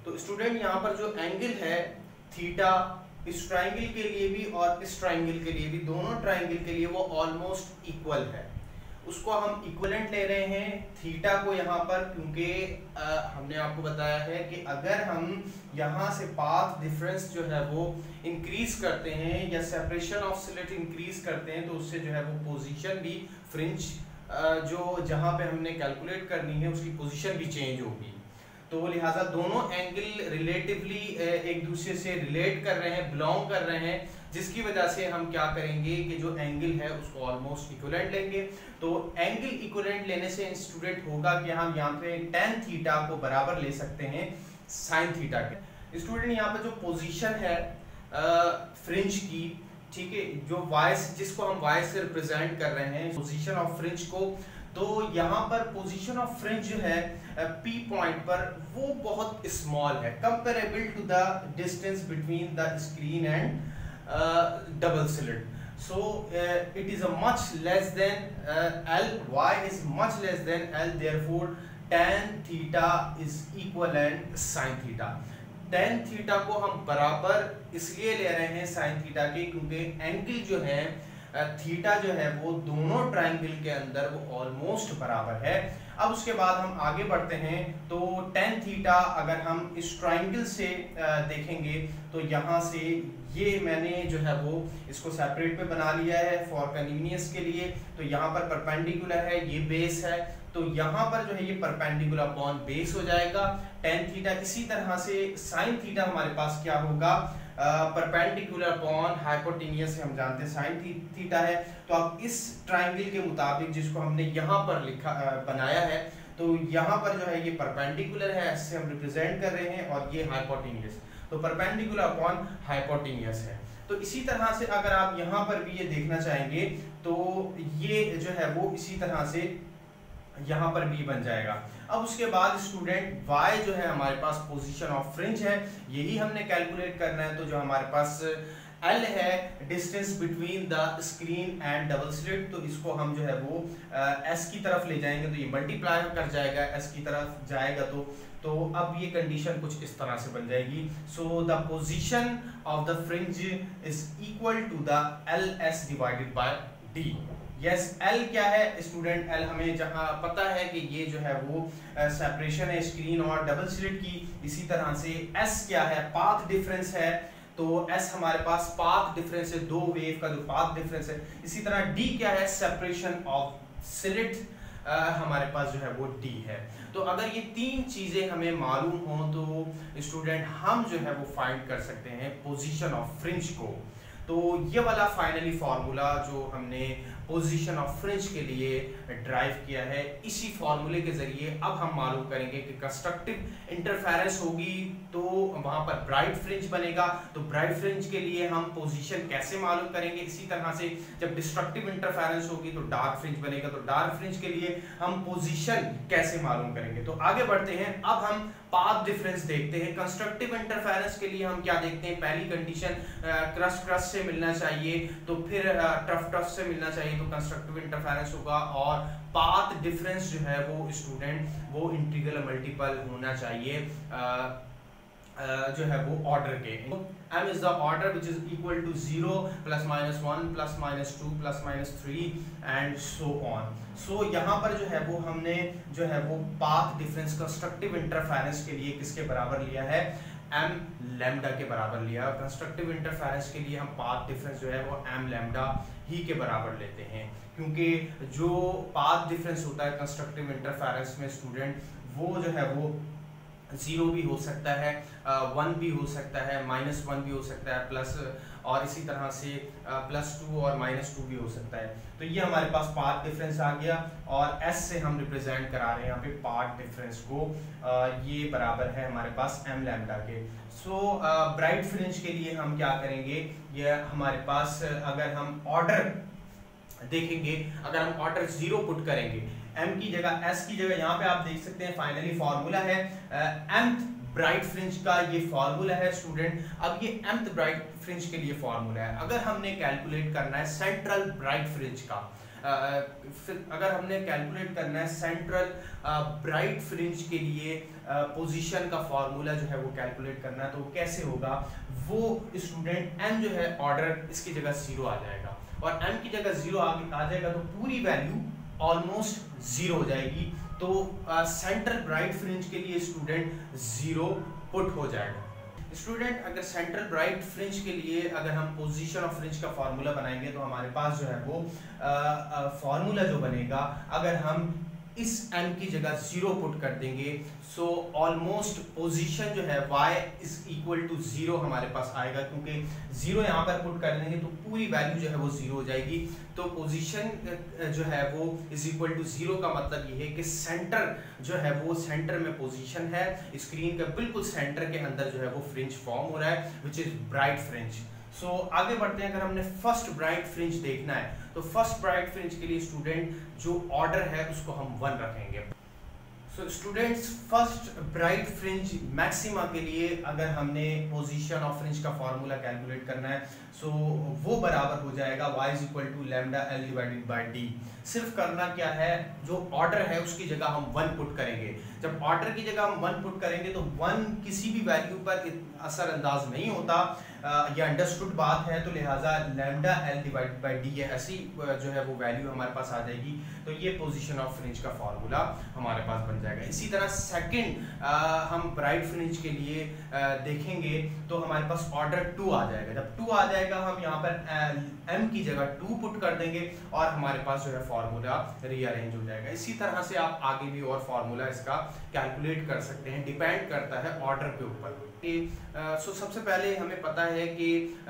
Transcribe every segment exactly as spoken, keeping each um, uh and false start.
तो स्टूडेंट यहाँ पर जो एंगल है थीटा, इस ट्राइंगल के लिए भी और इस ट्राइंगल के लिए भी, दोनों ट्राइंगल के लिए वो ऑलमोस्ट इक्वल है, उसको हम इक्विवेलेंट ले रहे हैं थीटा को यहाँ पर, क्योंकि हमने आपको बताया है कि अगर हम यहाँ से पाथ डिफरेंस जो है वो इंक्रीज करते हैं या सेपरेशन ऑफ स्लिट इंक्रीज करते हैं तो उससे जो है वो पोजीशन भी फ्रिंज जो जहाँ पे हमने कैलकुलेट करनी है उसकी पोजीशन भी चेंज होगी। तो लिहाजा दोनों एंगल रिलेटिवली एक दूसरे से रिलेट कर रहे हैं, बिलोंग कर रहे हैं, जिसकी वजह से हम क्या करेंगे कि जो एंगल है उसको ऑलमोस्ट इक्विवेलेंट लेंगे। तो एंगल इक्विवेलेंट लेने से स्टूडेंट होगा कि हम यहाँ पे टेन थीटा को बराबर ले सकते हैं साइन थीटा के। स्टूडेंट यहाँ पे जो पोजीशन है फ्रिंज की, ठीक है, जो वाई जिसको हम वाई से रिप्रेजेंट कर रहे हैं पोजीशन ऑफ फ्रिंज को, तो यहाँ पर पोजीशन ऑफ फ्रिंज जो है पी पॉइंट पर वो बहुत स्मॉल है comparable to the distance between the screen and double slit. so uh, it is a much less than uh, L, y is much less than L, therefore tan theta is equivalent sin theta। tan theta को हम बराबर इसलिए ले रहे हैं sin theta के क्योंकि angle जो है थीटा जो है वो दोनों ट्रायंगल के अंदर वो ऑलमोस्ट बराबर है। अब उसके बाद हम आगे बढ़ते हैं तो tan थीटा अगर हम इस ट्रायंगल से देखेंगे तो यहाँ से ये मैंने जो है वो इसको सेपरेट पे बना लिया है फॉर कन्वीनियंस के लिए। तो यहाँ पर परपेंडिकुलर है, ये बेस है, तो यहाँ पर जो है ये परपेंडिकुलर अपॉन बेस हो जाएगा tan थीटा। इसी तरह से sin थीटा हमारे पास क्या होगा, परपेंडिकुलर अपॉन हाइपोटेन्यूस से हम जानते हैं साइन थीटा है। तो अब इस ट्रायंगल के मुताबिक जिसको हमने यहाँ पर लिखा बनाया है तो यहाँ पर जो है ये परपेंडिकुलर है, इससे हम रिप्रेजेंट कर रहे हैं, और ये हाइपोटेन्यूस, तो परपेंडिकुलर अपॉन हाइपोटेन्यूस है। तो इसी तरह से अगर आप यहाँ पर भी ये देखना चाहेंगे तो ये जो है वो इसी तरह से यहाँ पर भी बन जाएगा। अब उसके बाद स्टूडेंट y जो है हमारे पास पोजीशन ऑफ फ्रिंज है, यही हमने कैलकुलेट करना है। तो जो हमारे पास L है distance between the screen and double slit, तो इसको हम जो है वो S की तरफ ले जाएंगे तो ये मल्टीप्लाई कर जाएगा, S की तरफ जाएगा तो तो अब ये कंडीशन कुछ इस तरह से बन जाएगी। So the position of the fringe is equal to the L S divided by D. Yes, L क्या है स्टूडेंट, L हमें जहाँ पता है कि ये जो है वो सेपरेशन है स्क्रीन और डबल स्लिट की। इसी तरह से S क्या है, पाथ डिफरेंस है, तो S हमारे पास पाथ डिफरेंस है, दो वेव का जो पाथ डिफरेंस है। इसी तरह D क्या है, सेपरेशन ऑफ स्लिट हमारे पास जो है वो D है। तो अगर ये तीन चीजें हमें मालूम हो तो स्टूडेंट हम जो है वो फाइंड कर सकते हैं पोजीशन ऑफ फ्रिंज को। तो ये वाला फाइनली फार्मूला जो हमने पोजीशन ऑफ फ्रिंज के लिए ड्राइव किया है, इसी फार्मूले के जरिए अब हम मालूम करेंगे कि कंस्ट्रक्टिव इंटरफेरेंस होगी तो वहां पर ब्राइट फ्रिंज बनेगा। तो ब्राइट फ्रिंज के लिए हम पोजीशन कैसे मालूम करेंगे, इसी तरह से जब डिस्ट्रक्टिव इंटरफेरेंस होगी तो डार्क फ्रिंज बनेगा, तो डार्क फ्रिंज के लिए हम पोजीशन कैसे मालूम करेंगे। तो आगे बढ़ते हैं, अब हम पाथ डिफरेंस देखते हैं। कंस्ट्रक्टिव इंटरफेरेंस के लिए हम क्या देखते हैं, पहली कंडीशन क्रस्ट क्रस्ट से मिलना चाहिए, तो फिर टफ टफ से मिलना चाहिए, तो कंस्ट्रक्टिव इंटरफेरेंस होगा। और पाथ डिफरेंस जो है वो स्टूडेंट वो इंटीग्रल मल्टीपल होना चाहिए uh, Uh, जो है वो ऑर्डर के। m is the order which is equal to zero plus minus one plus minus two plus minus three and so on। so यहाँ पर जो है वो हमने जो है वो पाथ डिफरेंस कंस्ट्रक्टिव इंटरफेरेंस के लिए किसके बराबर लिया है, m लैम्डा के बराबर लिया। कंस्ट्रक्टिव इंटरफेरेंस के लिए हम पाथ डिफरेंस जो है वो m लैम्डा ही के बराबर लेते हैं, क्योंकि जो पाथ डिफरेंस होता है कंस्ट्रक्टिव इंटरफेरेंस में स्टूडेंट वो जो है वो जीरो भी हो सकता है, वन भी हो सकता है, माइनस वन भी हो सकता है, प्लस और इसी तरह से प्लस टू और माइनस टू भी हो सकता है। तो ये हमारे पास पाथ डिफरेंस आ गया और S से हम रिप्रेजेंट करा रहे हैं यहाँ पे पाथ डिफरेंस को, आ, ये बराबर है हमारे पास m लैम्डा के। सो ब्राइट फ्रिंज के लिए हम क्या करेंगे, ये हमारे पास अगर हम ऑर्डर देखेंगे, अगर हम ऑर्डर जीरो पुट करेंगे m की जगह, s की जगह, यहाँ पे आप देख सकते हैं फाइनली फॉर्मूला है mth ब्राइट फ्रिंज का, ये फॉर्मूला है स्टूडेंट। अब ये mth ब्राइट फ्रिंज के लिए फॉर्मूला है। अगर हमने कैलकुलेट करना है सेंट्रल ब्राइट फ्रिंज का, अगर हमने कैलकुलेट करना है सेंट्रल ब्राइट फ्रिंज के लिए पोजीशन का फार्मूला जो है वो कैलकुलेट करना है तो कैसे होगा, वो स्टूडेंट m जो है ऑर्डर इसकी जगह जीरो आ जाएगा, और m की जगह जीरो आ जाएगा तो पूरी वैल्यू ऑलमोस्ट जीरो हो जाएगी। तो सेंटर ब्राइट फ्रिंज के लिए स्टूडेंट जीरो पुट हो जाएगा। स्टूडेंट अगर सेंट्रल ब्राइट फ्रिंज के लिए अगर हम पोजीशन ऑफ फ्रिंज का फार्मूला बनाएंगे तो हमारे पास जो है वो फार्मूला जो बनेगा, अगर हम इस m की जगह जीरो पुट कर देंगे सो ऑलमोस्ट पोजीशन जो है y is equal to zero हमारे पास आएगा, क्योंकि जीरो यहाँ पर पुट कर देंगे तो पूरी वैल्यू जो है वो जीरो हो जाएगी। तो पोजीशन जो है वो इज इक्वल टू जीरो का मतलब ये है कि सेंटर जो है वो सेंटर में पोजीशन है, स्क्रीन के बिल्कुल सेंटर के अंदर जो है वो फ्रिंज फॉर्म हो रहा है which is bright fringe. So so, आगे बढ़ते हैं। अगर हमने फर्स्ट ब्राइट फ्रिंज देखना है तो फर्स्ट ब्राइट फ्रिंज के लिए स्टूडेंट जो ऑर्डर है उसको हम वन रखेंगे। So students first bright fringe maxima के लिए अगर हमने पोजीशन ऑफ फ्रिंज का फार्मूला कैलकुलेट करना है सो so, वो बराबर हो जाएगा y is equal to lambda L divided by D. सिर्फ करना क्या है, जो ऑर्डर है उसकी जगह हम वन पुट करेंगे। जब ऑर्डर की जगह हम वन पुट करेंगे तो वन किसी भी वैल्यू पर असरअंदाज नहीं होता, ये अंडरस्टूड बात है, तो लिहाजा lambda L divided by D है ऐसी जो है वो वैल्यू हमारे पास आ जाएगी। तो ये पोजीशन ऑफ फ्रिंज का फार्मूला हमारे पास बन जाएगा। इसी तरह सेकंड हम ब्राइट फ्रिंज के लिए आ, देखेंगे तो हमारे पास ऑर्डर टू आ जाएगा। जब टू आ जाएगा हम यहाँ पर एम की जगह टू पुट कर देंगे और हमारे पास जो है फार्मूला रीअरेंज हो जाएगा। इसी तरह से आप आगे भी और फार्मूला इसका कैलकुलेट कर सकते हैं, डिपेंड करता है ऑर्डर के ऊपर। सो so, सबसे पहले हमें पता है कि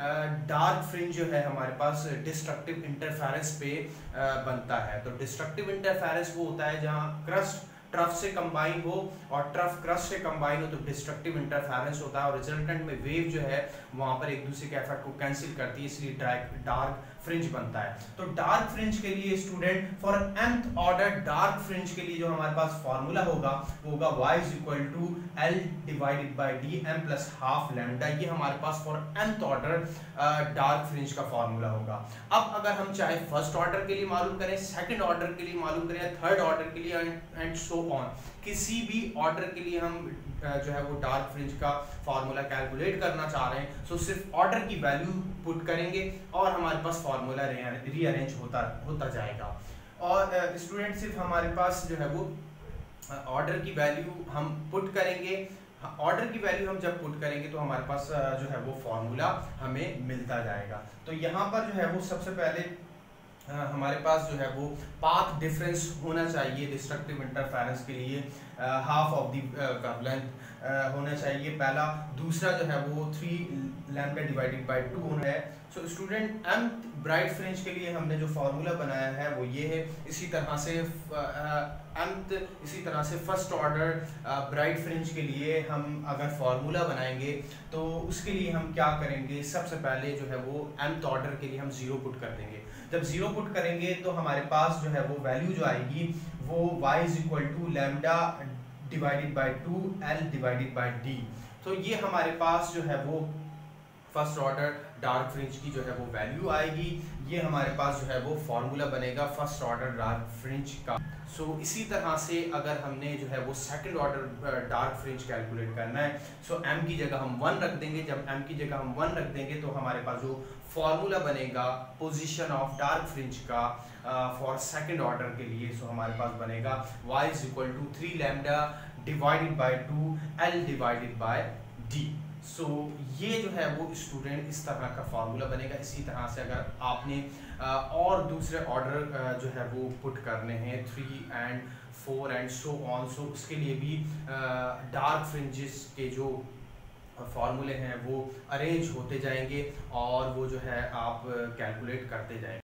डार्क फ्रिंज जो है हमारे पास डिस्ट्रक्टिव इंटरफेरेंस पे uh, बनता है। तो डिस्ट्रक्टिव इंटरफेरेंस वो होता है जहां क्रस्ट ट्रफ से कंबाइन हो और ट्रफ क्रस्ट से कंबाइन हो तो डिस्ट्रक्टिव इंटरफेरेंस होता है, और रिजल्टेंट में वेव जो है वहां पर एक दूसरे के इफेक्ट को कैंसिल करती है, इसलिए डार्क फ्रिंज बनता है। तो डार्क फ्रिंज के लिए student for nth order dark fringe के लिए जो हमारे पास फार्मूला होगा वो होगा y is equal to L divided by D M plus half lambda. ये हमारे पास for nth order dark fringe का फार्मूला होगा। अब अगर हम चाहे फर्स्ट ऑर्डर के लिए मालूम करें, सेकंड ऑर्डर के लिए मालूम करें, थर्ड ऑर्डर के लिए एंड सो ऑन, किसी भी ऑर्डर के लिए हम जो है वो डार्क फ्रिंज का फार्मूला कैलकुलेट करना चाह रहे हैं, सो सिर्फ ऑर्डर की वैल्यू पुट करेंगे और हमारे पास फार्मूला रीअरेंज होता होता जाएगा। और स्टूडेंट सिर्फ हमारे पास जो है वो ऑर्डर की वैल्यू हम पुट करेंगे, ऑर्डर की वैल्यू हम जब पुट करेंगे तो हमारे पास जो है वो फार्मूला हमें मिलता जाएगा। तो यहाँ पर जो है वो सबसे पहले Uh, हमारे पास जो है वो पाथ डिफरेंस होना चाहिए डिस्ट्रक्टिव इंटरफेरेंस के लिए, हाफ ऑफ दी वेवलेंथ होना चाहिए पहला। दूसरा जो है वो three lambda divided by two होना है। So student M bright fringe के लिए हमने जो फार्मूला बनाया है वो ये है। इसी तरह से एमथ इसी तरह से फर्स्ट ऑर्डर ब्राइट फ्रिंज के लिए हम अगर फार्मूला बनाएंगे तो उसके लिए हम क्या करेंगे, सबसे पहले जो है वो एमथ ऑर्डर के लिए हम जीरो पुट कर देंगे। जब जीरो पुट करेंगे तो हमारे पास जो है वो वैल्यू जो आएगी वो y is equal to lambda divided by two L divided by D. तो ये हमारे पास जो है वो फर्स्ट ऑर्डर डार्क फ्रिंज की जो है वो वैल्यू आएगी। ये हमारे पास जो है वो फार्मूला बनेगा फर्स्ट ऑर्डर डार्क फ्रिंज का। सो so, इसी तरह से अगर हमने जो है वो second order dark fringe calculate करना है, सो so, m की जगह हम वन रख देंगे। जब m की जगह हम वन रख देंगे तो हमारे पास जो फार्मूला बनेगा पोजीशन ऑफ डार्क फ्रिंज का फॉर सेकंड ऑर्डर के लिए, सो so, हमारे पास बनेगा y is equal to three lambda divided by two L divided by D. So so, ये जो है वो स्टूडेंट इस तरह का फार्मूला बनेगा। इसी तरह से अगर आपने और दूसरे ऑर्डर जो है वो पुट करने हैं three and four and so on, so उसके लिए भी डार्क फ्रिंजेस के जो फार्मूले हैं वो अरेंज होते जाएंगे और वो जो है आप कैलकुलेट करते जाएंगे।